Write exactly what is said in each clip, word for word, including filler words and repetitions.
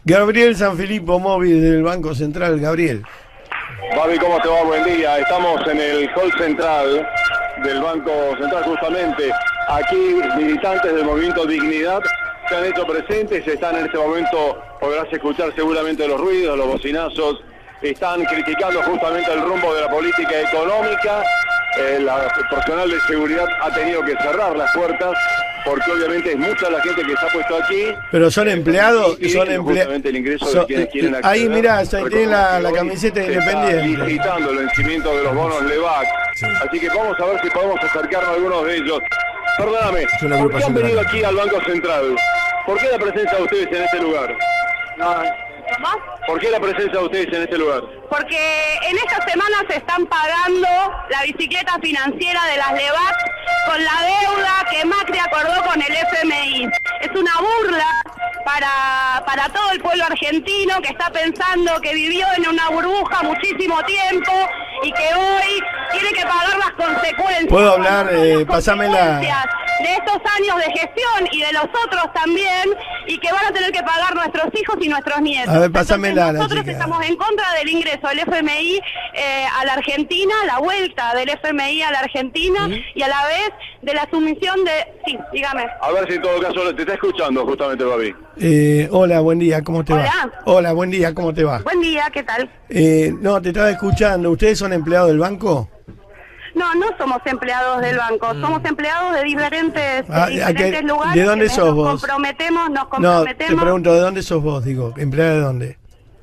Gabriel Sanfilippo, móvil del Banco Central. Gabriel. Babi, ¿cómo te va? Buen día. Estamos en el hall central del Banco Central justamente. Aquí militantes del movimiento Dignidad se han hecho presentes, están en este momento, podrás escuchar seguramente los ruidos, los bocinazos, están criticando justamente el rumbo de la política económica. Eh, la, el personal de seguridad ha tenido que cerrar las puertas porque obviamente es mucha la gente que se ha puesto aquí. Pero son empleados y son empleados. El ingreso de quienes quieren acceder. Ahí mirá, ahí tiene la, la camiseta independiente. Está licitando el vencimiento de los bonos Levac. Sí. Así que vamos a ver si podemos acercarnos a algunos de ellos. Perdóname, ¿por qué han venido aquí al Banco Central? ¿Por qué la presencia de ustedes en este lugar? No. ¿Por qué la presencia de ustedes en este lugar? Porque en esta semana se están pagando la bicicleta financiera de las Levac con la deuda que Macri acordó con el F M I. Es una burla para, para todo el pueblo argentino que está pensando que vivió en una burbuja muchísimo tiempo y que hoy tiene que pagar las consecuencias. ¿Puedo hablar? Eh, Pásamela. De estos años de gestión y de los otros también, y que van a tener que pagar nuestros hijos y nuestros nietos. A ver, pásamela. Nosotros estamos en contra del ingreso del F M I eh, a la Argentina, la vuelta del F M I a la Argentina, ¿sí? Y a la vez de la sumisión de... Sí, dígame. A ver si en todo caso te está escuchando justamente, Babi. Eh, hola, buen día, ¿cómo te hola. va? Hola, buen día, ¿cómo te va? Buen día, ¿qué tal? Eh, no, te estaba escuchando. ¿Ustedes son empleados del banco? No, no somos empleados del banco, mm. somos empleados de diferentes, ah, de diferentes qué, lugares. ¿De dónde que sos nos vos? Comprometemos, nos comprometemos. No, te pregunto, ¿de dónde sos vos? Digo, ¿empleada de dónde?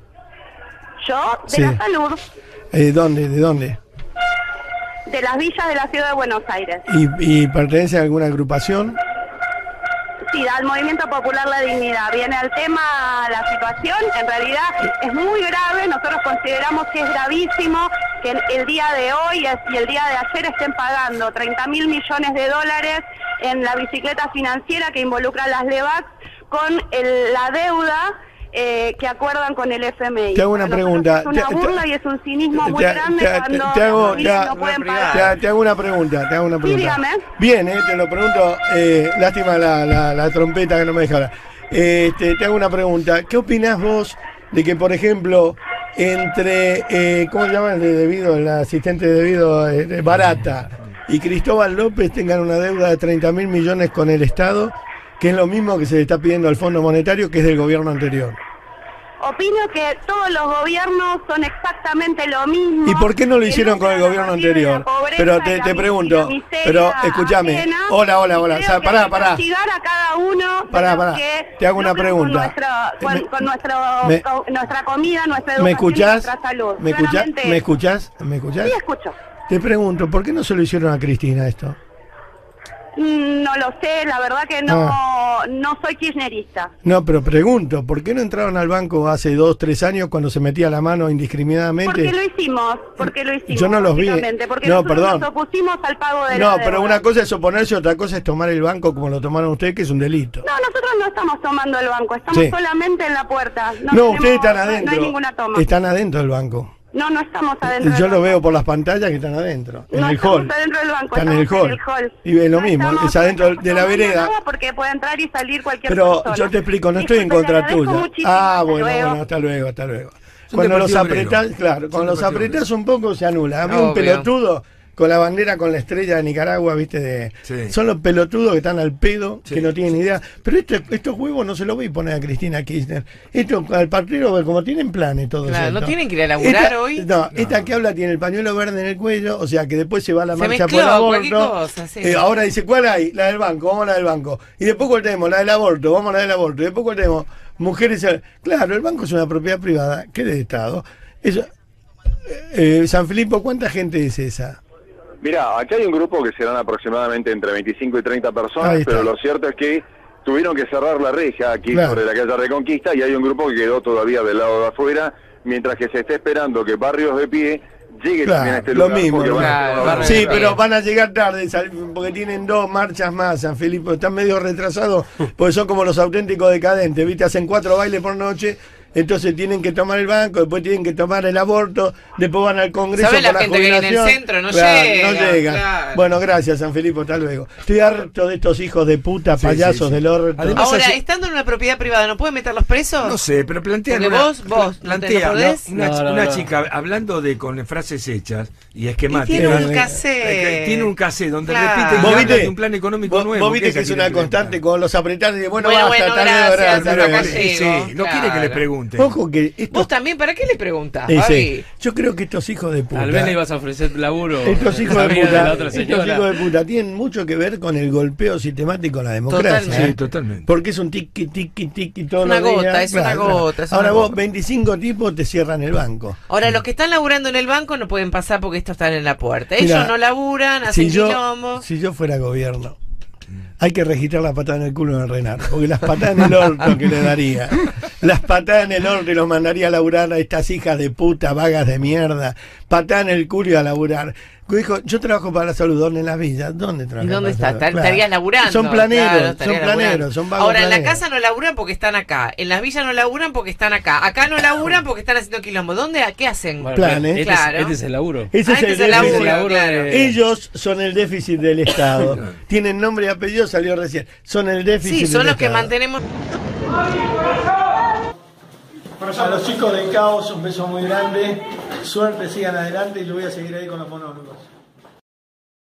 Yo, de sí. la salud. Eh, ¿Dónde? ¿De dónde? De las villas de la ciudad de Buenos Aires. ¿Y, y pertenece a alguna agrupación? Sí, al Movimiento Popular La Dignidad. Viene al tema la situación, en realidad es muy grave, nosotros consideramos que es gravísimo que el día de hoy y el día de ayer estén pagando treinta mil millones de dólares en la bicicleta financiera que involucra a las Levac con el, la deuda eh, que acuerdan con el F M I. Te hago una pregunta. Es una te, burla te, y es un cinismo te, muy te, grande te, cuando te hago, te, te, no pueden pagar. Te, te hago una pregunta, te hago una pregunta. Sí, dígame. Bien, eh, te lo pregunto, eh, lástima la, la, la trompeta que no me deja hablar. Eh, te, te hago una pregunta. ¿Qué opinás vos de que, por ejemplo, entre, eh, ¿cómo se llama el de debido, el asistente de debido, eh, Barata y Cristóbal López tengan una deuda de treinta mil millones con el Estado, que es lo mismo que se le está pidiendo al Fondo Monetario, que es del gobierno anterior? Opino que todos los gobiernos son exactamente lo mismo. ¿Y por qué no lo hicieron con el gobierno anterior? Pero te, te pregunto, pero escúchame, hola, hola, hola, o sea, pará, pará. A cada uno pará, pará. te hago una pregunta. Con, nuestro, con, con nuestro, me, con nuestra comida, nuestra educación ¿me escuchás? y nuestra salud. ¿Me escuchás? ¿Me escuchás? ¿Me escuchás? Sí, escucho. Te pregunto, ¿por qué no se lo hicieron a Cristina esto? No lo sé, la verdad que no, ah. no soy kirchnerista. No, pero pregunto, ¿por qué no entraron al banco hace dos, tres años cuando se metía la mano indiscriminadamente? Porque lo hicimos, porque lo hicimos. Yo no los vi. Porque no, nosotros perdón. nos opusimos al pago de No, la pero deuda. Una cosa es oponerse, otra cosa es tomar el banco como lo tomaron ustedes, que es un delito. No, nosotros no estamos tomando el banco, estamos sí. solamente en la puerta. No, no ustedes están adentro. No hay ninguna toma. Están adentro del banco. No, no estamos adentro. Yo lo veo por las pantallas que están adentro, en no el hall. No adentro del banco, están en el hall. en el hall. Y es lo no mismo, estamos, es adentro de la vereda. Porque puede entrar y salir cualquier Pero persona. yo te explico, no estoy en contra tuya. Ah, bueno, bueno, hasta luego, hasta luego. Cuando los apretás, claro, cuando los apretás un poco se anula. A mí un pelotudo con la bandera con la estrella de Nicaragua, viste, de sí. son los pelotudos que están al pedo, sí, que no tienen idea. Pero este, estos juegos no se los voy a poner a Cristina Kirchner. Esto al partido, como tienen planes todos. Claro, no tienen que ir a laburar esta, hoy. No, no, esta que habla tiene el pañuelo verde en el cuello, o sea que después se va a la se marcha mezcló, por el aborto. Cosa, sí. eh, ahora dice, ¿cuál hay? La del banco, vamos a la del banco. Y después cuál tenemos, la del aborto, vamos a la del aborto. Y después cuál tenemos, mujeres. Claro, el banco es una propiedad privada, que es de Estado. Eso, eh, Sanfilippo, ¿cuánta gente es esa? Mirá, acá hay un grupo que serán aproximadamente entre veinticinco y treinta personas, pero lo cierto es que tuvieron que cerrar la reja aquí claro. sobre la calle Reconquista y hay un grupo que quedó todavía del lado de afuera, mientras que se está esperando que Barrios de Pie llegue claro, también a este lo lugar. Mismo, Claro, sí, pero van a llegar tarde porque tienen dos marchas más, Sanfilippo. Están medio retrasados porque son como los auténticos decadentes, ¿viste? Hacen cuatro bailes por noche entonces tienen que tomar el banco, después tienen que tomar el aborto, después van al Congreso ¿Sabe por la la gente que vive en el jubilación. centro? No Claro, llega, no llega. claro. Bueno, gracias, San Felipe, hasta luego. Estoy harto de estos hijos de puta, Sí, payasos sí, sí. del orto. Además, Ahora, hace- estando en una propiedad privada, ¿no pueden meterlos presos? No sé, pero plantean Porque una, vos- vos, plantea ¿no te lo podés? una, No, no, una no. chica hablando de con frases hechas y Y esquemáticas. tiene un Eh, cassette. Tiene un cassette donde Claro. repite y ¿Vos habla viste? de un plan económico Vos, nuevo. vos viste esa que es quiere una preguntar. constante con los apretados y bueno, Bueno, basta, bueno, tal vez, gracias, verdad, hasta tal vez. acá Sí, sí, llego, no quiere que claro. le pregunten. Ojo que estos, ¿Vos también? ¿Para qué le preguntás, eh, sí. Fabi? Yo creo que estos hijos de puta. Tal vez le ibas a ofrecer laburo. Estos hijos de amiga puta, la otra estos señora. hijos de puta tienen mucho que ver con el golpeo sistemático a la democracia. Totalmente. Sí, totalmente. Porque es un tiqui, tiqui, tiqui todos Una los días. gota, es una Claro, gota, claro. es Ahora una vos, gota. veinticinco tipos te cierran el banco. Ahora, los que están laburando en el banco no pueden pasar porque estos están en la puerta. Ellos Mirá, no laburan, hacen Si yo, quilombo. si yo fuera gobierno, hay que registrar las patadas en el culo de Renar, porque las patadas en el orto que le daría, las patadas en el orto y los mandaría a laburar a estas hijas de puta, vagas de mierda, patadas en el culo y a laburar. Dijo, yo trabajo para la salud, ¿dónde en las villas? ¿Dónde ¿Y trabajas? dónde para la está? salud? Estar- Estarías laburando. Son planeros, claro, son estarías planeros, laburando. son vagos Ahora, en la planeros. casa no laburan porque están acá. En las villas no laburan porque están acá. Acá no laburan porque están haciendo quilombo. ¿Dónde? ¿Qué hacen? Bueno, planes. Este, Claro. es, este es el laburo. Ese Ah, es este el es el déficit. laburo, laburo claro. de- Ellos son el déficit del Estado. Tienen nombre y apellido, salió recién. Son el déficit Sí, son del los que Estado. mantenemos. A los chicos del caos, un beso muy grande. Suerte, sigan adelante y yo voy a seguir ahí con los monólogos.